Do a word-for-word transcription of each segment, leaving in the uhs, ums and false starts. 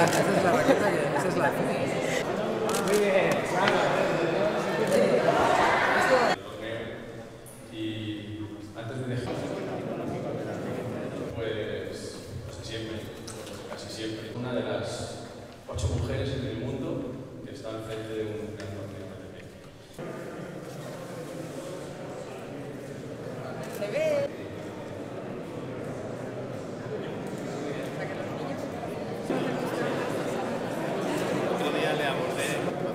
la, esa es la raqueta, que esa es la... Muy bien. Y antes de dejar, pues, casi siempre, casi siempre, una de las ocho mujeres en el mundo que está al frente de un gran torneo A T P. Se ve. Otro día le abordé.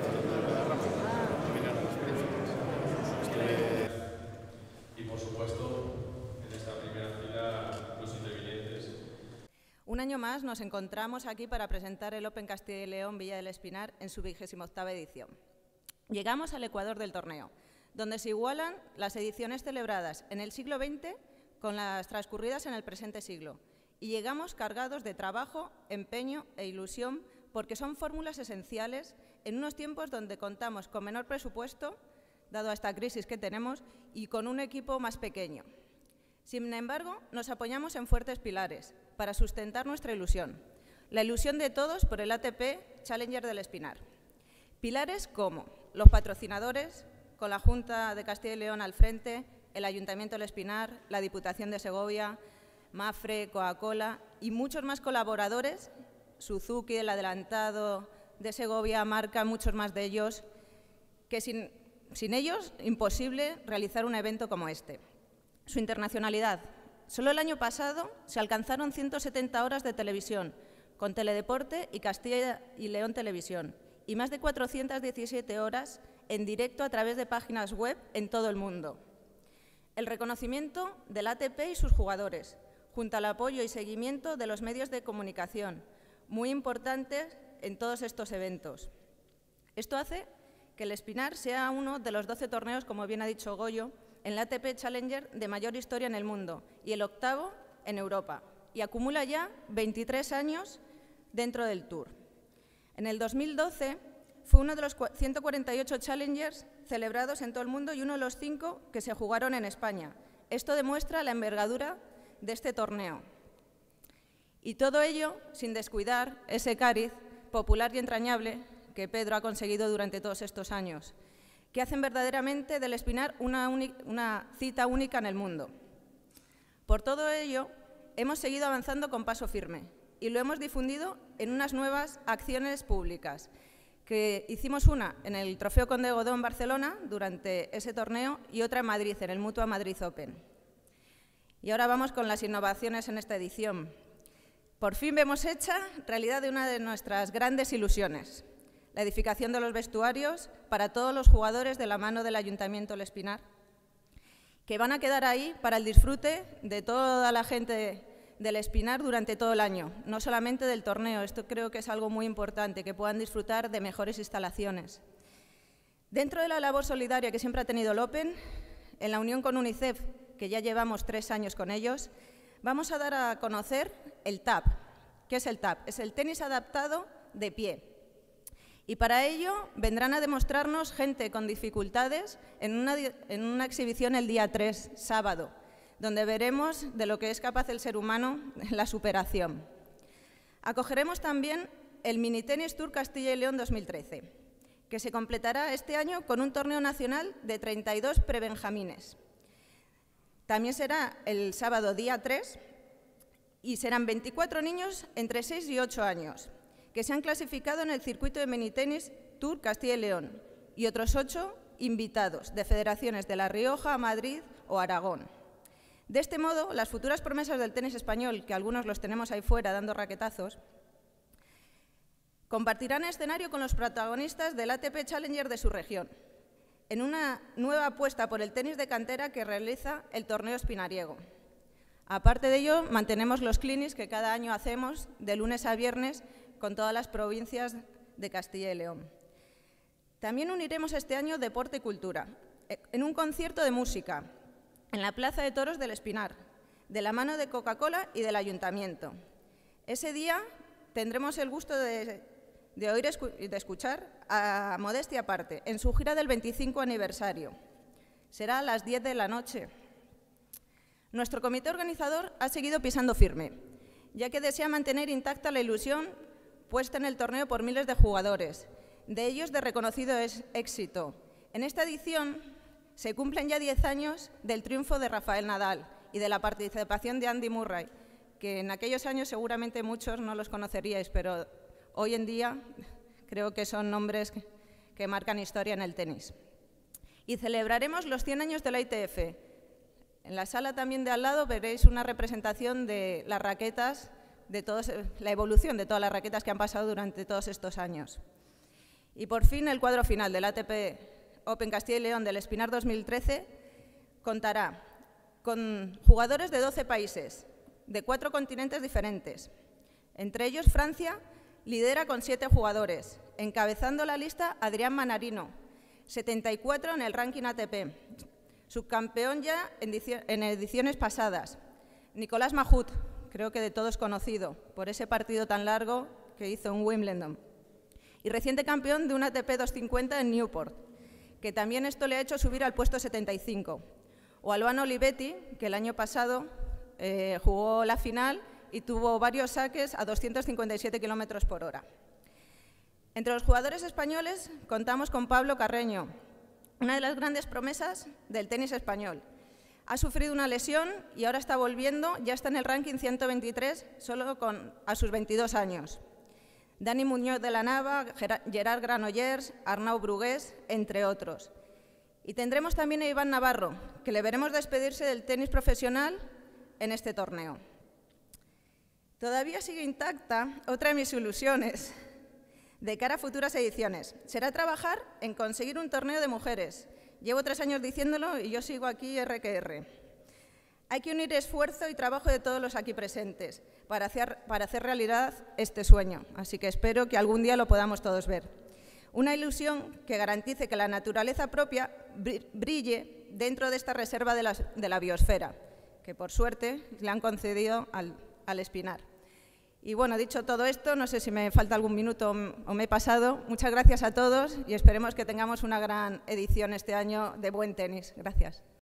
Y por supuesto, en esta primera fila, los intervinientes. Un año más nos encontramos aquí para presentar el Open Castilla y León Villa del Espinar en su vigésima octava edición. Llegamos al ecuador del torneo, donde se igualan las ediciones celebradas en el siglo veinte con las transcurridas en el presente siglo. Y llegamos cargados de trabajo, empeño e ilusión, porque son fórmulas esenciales en unos tiempos donde contamos con menor presupuesto, dado a esta crisis que tenemos, y con un equipo más pequeño. Sin embargo, nos apoyamos en fuertes pilares para sustentar nuestra ilusión, la ilusión de todos por el A T P Challenger del Espinar. Pilares como los patrocinadores, con la Junta de Castilla y León al frente, el Ayuntamiento del Espinar, la Diputación de Segovia, Mafre, Coca-Cola y muchos más colaboradores, Suzuki, el Adelantado de Segovia, Marca, muchos más de ellos, que sin, sin ellos imposible realizar un evento como este. Su internacionalidad. Solo el año pasado se alcanzaron ciento setenta horas de televisión, con Teledeporte y Castilla y León Televisión, y más de cuatrocientas diecisiete horas en directo a través de páginas web en todo el mundo. El reconocimiento del A T P y sus jugadores, junto al apoyo y seguimiento de los medios de comunicación, muy importantes en todos estos eventos. Esto hace que el Espinar sea uno de los doce torneos, como bien ha dicho Goyo, en el A T P Challenger de mayor historia en el mundo y el octavo en Europa, y acumula ya veintitrés años dentro del Tour. En el dos mil doce fue uno de los ciento cuarenta y ocho Challengers celebrados en todo el mundo y uno de los cinco que se jugaron en España. Esto demuestra la envergadura de este torneo. Y todo ello sin descuidar ese cariz popular y entrañable que Pedro ha conseguido durante todos estos años, que hacen verdaderamente del Espinar una, una cita única en el mundo. Por todo ello, hemos seguido avanzando con paso firme y lo hemos difundido en unas nuevas acciones públicas, que hicimos una en el Trofeo Conde Godó en Barcelona durante ese torneo y otra en Madrid, en el Mutua Madrid Open. Y ahora vamos con las innovaciones en esta edición. Por fin vemos hecha realidad de una de nuestras grandes ilusiones, la edificación de los vestuarios para todos los jugadores de la mano del Ayuntamiento del Espinar, que van a quedar ahí para el disfrute de toda la gente del Espinar durante todo el año, no solamente del torneo. Esto creo que es algo muy importante, que puedan disfrutar de mejores instalaciones. Dentro de la labor solidaria que siempre ha tenido el Open, en la unión con UNICEF, que ya llevamos tres años con ellos, vamos a dar a conocer el T A P. ¿Qué es el T A P? Es el tenis adaptado de pie. Y para ello vendrán a demostrarnos gente con dificultades en una, en una exhibición el día tres, sábado, donde veremos de lo que es capaz el ser humano en la superación. Acogeremos también el Mini Tenis Tour Castilla y León dos mil trece, que se completará este año con un torneo nacional de treinta y dos prebenjamines. También será el sábado día tres y serán veinticuatro niños entre seis y ocho años, que se han clasificado en el circuito de Mini Tenis Tour Castilla y León, y otros ocho invitados de federaciones de La Rioja, Madrid o Aragón. De este modo, las futuras promesas del tenis español, que algunos los tenemos ahí fuera dando raquetazos, compartirán escenario con los protagonistas del A T P Challenger de su región, en una nueva apuesta por el tenis de cantera que realiza el torneo espinariego. Aparte de ello, mantenemos los clinics que cada año hacemos de lunes a viernes con todas las provincias de Castilla y León. También uniremos este año deporte y cultura, en un concierto de música, en la Plaza de Toros del Espinar, de la mano de Coca-Cola y del Ayuntamiento. Ese día tendremos el gusto de, de oír y de escuchar a Modestia Aparte, en su gira del veinticinco aniversario. Será a las diez de la noche. Nuestro comité organizador ha seguido pisando firme, ya que desea mantener intacta la ilusión puesta en el torneo por miles de jugadores, de ellos de reconocido éxito. En esta edición se cumplen ya diez años del triunfo de Rafael Nadal y de la participación de Andy Murray, que en aquellos años seguramente muchos no los conoceríais, pero hoy en día creo que son nombres que, que marcan historia en el tenis. Y celebraremos los cien años de la I T F. En la sala también de al lado veréis una representación de las raquetas, de todos, la evolución de todas las raquetas que han pasado durante todos estos años. Y por fin el cuadro final del A T P Open Castilla y León del Espinar dos mil trece contará con jugadores de doce países, de cuatro continentes diferentes. Entre ellos, Francia lidera con siete jugadores, encabezando la lista Adrián Manarino, setenta y cuatro en el ranking A T P, subcampeón ya en ediciones pasadas. Nicolás Mahut, creo que de todos conocido, por ese partido tan largo que hizo en Wimbledon. Y reciente campeón de un A T P doscientos cincuenta en Newport, que también esto le ha hecho subir al puesto setenta y cinco. O Albano Olivetti, que el año pasado eh, jugó la final y tuvo varios saques a doscientos cincuenta y siete kilómetros por hora. Entre los jugadores españoles contamos con Pablo Carreño, una de las grandes promesas del tenis español. Ha sufrido una lesión y ahora está volviendo, ya está en el ranking ciento veintitrés, solo con, a sus veintidós años. Dani Muñoz de la Nava, Gerard Granollers, Arnau Brugués, entre otros. Y tendremos también a Iván Navarro, que le veremos despedirse del tenis profesional en este torneo. Todavía sigue intacta otra de mis ilusiones de cara a futuras ediciones. Será trabajar en conseguir un torneo de mujeres. Llevo tres años diciéndolo y yo sigo aquí erre que erre. Hay que unir esfuerzo y trabajo de todos los aquí presentes para hacer, para hacer realidad este sueño. Así que espero que algún día lo podamos todos ver. Una ilusión que garantice que la naturaleza propia brille dentro de esta reserva de la, de la biosfera, que por suerte le han concedido al, al Espinar. Y bueno, dicho todo esto, no sé si me falta algún minuto o me he pasado. Muchas gracias a todos y esperemos que tengamos una gran edición este año de buen tenis. Gracias.